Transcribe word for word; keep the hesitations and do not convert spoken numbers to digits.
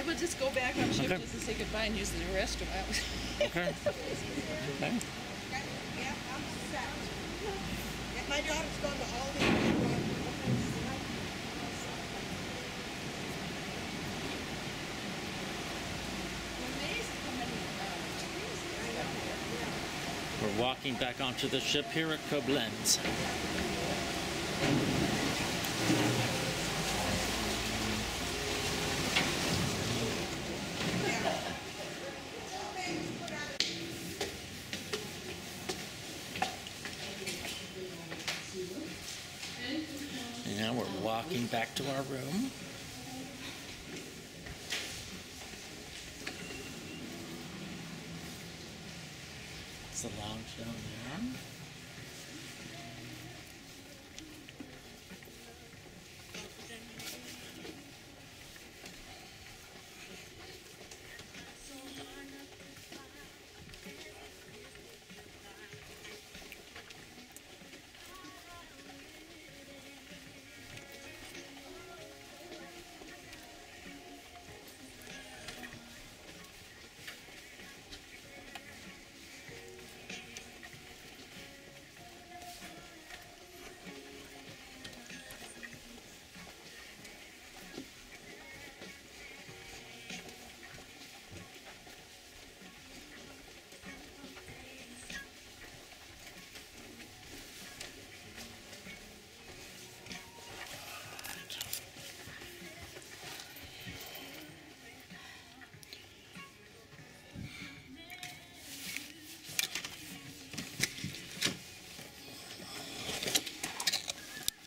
I will just go back on ship Okay. just to say goodbye and use the restroom. I was Okay. Okay. Yeah, I'm set. Yeah, my daughter's going to all the We're walking back onto the ship here at Koblenz. And now we're walking back to our room. It's the lounge down there.